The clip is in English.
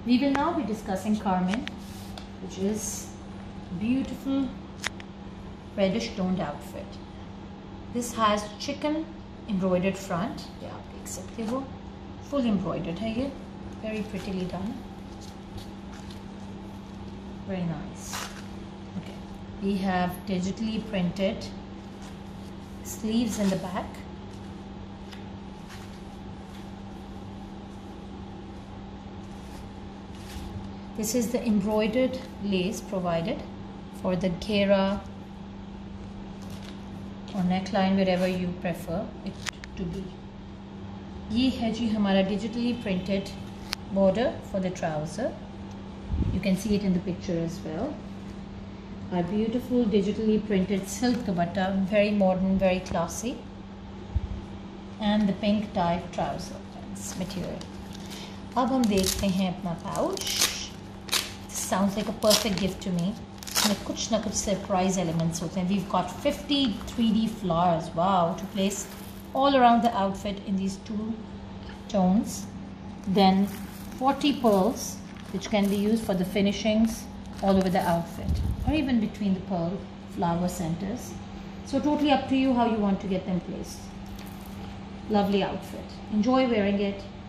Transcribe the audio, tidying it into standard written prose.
We will now be discussing Carmen, which is beautiful reddish toned outfit. This has chicken embroidered front. ये आप देख सकते हो, full embroidered है ये, very prettily done, very nice. Okay, we have digitally printed sleeves in the back. This is the embroidered lace provided for the ghera or neckline, wherever you prefer it to be. ये है जी हमारा digitally printed border for the trouser. You can see it in the picture as well. Our beautiful digitally printed silk dupatta, very modern, very classy, and the pink dyed trouser material. अब हम देखते हैं अपना pouch. Sounds like a perfect gift to me. इसमें कुछ ना कुछ surprise elements होते हैं. We've got 50 3D flowers, wow, to place all around the outfit in these two tones. Then 40 pearls, which can be used for the finishings all over the outfit, or even between the pearl flower centers. So totally up to you how you want to get them placed. Lovely outfit. Enjoy wearing it.